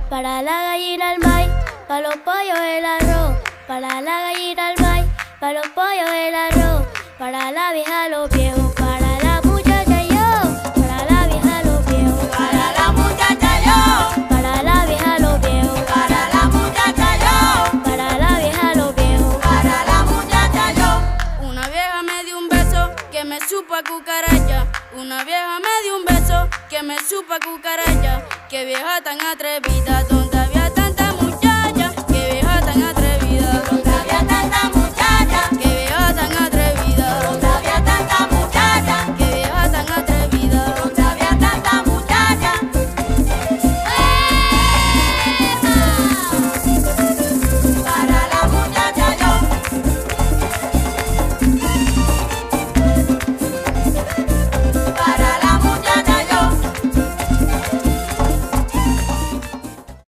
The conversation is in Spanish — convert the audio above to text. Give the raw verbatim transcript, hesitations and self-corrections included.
Para la gallina el maíz, para los pollos el arroz. Para la gallina el maíz, para los pollos el arroz. Para la vieja los viejos, para la muchacha yo. Para la vieja los viejos, para la muchacha yo. para la vieja los viejos, Para la muchacha yo. para la vieja los viejos. Para la muchacha yo. Una vieja me dio un beso que me supo a cucaracha. Una vieja me dio un beso que me supo a cucaracha. Qué vieja tan atrevida.